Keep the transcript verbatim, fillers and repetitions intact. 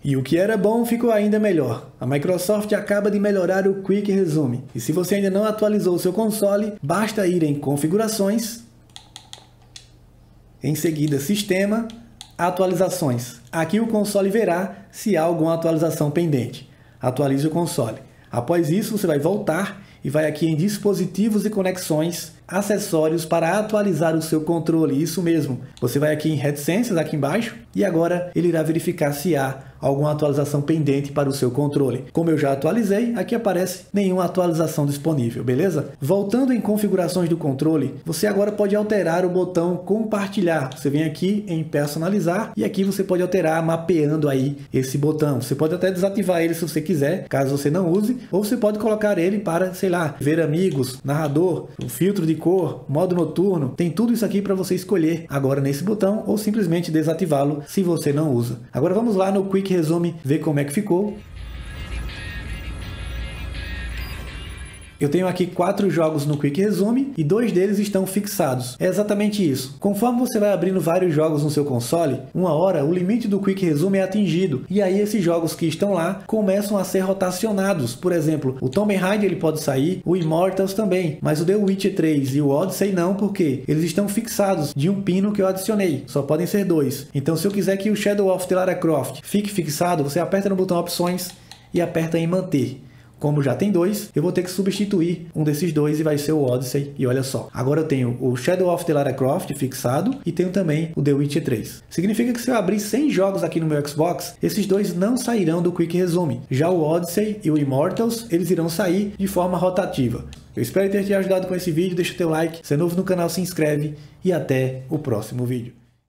E o que era bom ficou ainda melhor. A Microsoft acaba de melhorar o Quick Resume. E se você ainda não atualizou o seu console, basta ir em Configurações, em seguida Sistema, Atualizações. Aqui o console verá se há alguma atualização pendente. Atualize o console. Após isso, você vai voltar e vai aqui em Dispositivos e Conexões, Acessórios para atualizar o seu controle. Isso mesmo. Você vai aqui em Reticências, aqui embaixo, e agora ele irá verificar se há alguma atualização pendente para o seu controle. Como eu já atualizei, aqui aparece nenhuma atualização disponível, beleza? Voltando em configurações do controle, você agora pode alterar o botão compartilhar. Você vem aqui em personalizar e aqui você pode alterar mapeando aí esse botão. Você pode até desativar ele se você quiser, caso você não use, ou você pode colocar ele para, sei lá, ver amigos, narrador, o filtro de cor, modo noturno. Tem tudo isso aqui para você escolher agora nesse botão ou simplesmente desativá-lo se você não usa. Agora vamos lá no Quick Resume ver como é que ficou. Eu tenho aqui quatro jogos no Quick Resume e dois deles estão fixados. É exatamente isso. Conforme você vai abrindo vários jogos no seu console, uma hora o limite do Quick Resume é atingido. E aí esses jogos que estão lá começam a ser rotacionados. Por exemplo, o Tomb Raider ele pode sair, o Immortals também. Mas o The Witcher três e o Odyssey não, porque eles estão fixados de um pino que eu adicionei. Só podem ser dois. Então se eu quiser que o Shadow of the Lara Croft fique fixado, você aperta no botão Opções e aperta em Manter. Como já tem dois, eu vou ter que substituir um desses dois e vai ser o Odyssey. E olha só, agora eu tenho o Shadow of the Lara Croft fixado e tenho também o The Witcher três. Significa que se eu abrir cem jogos aqui no meu Xbox, esses dois não sairão do Quick Resume. Já o Odyssey e o Immortals, eles irão sair de forma rotativa. Eu espero ter te ajudado com esse vídeo, deixa o teu like, se é novo no canal se inscreve e até o próximo vídeo.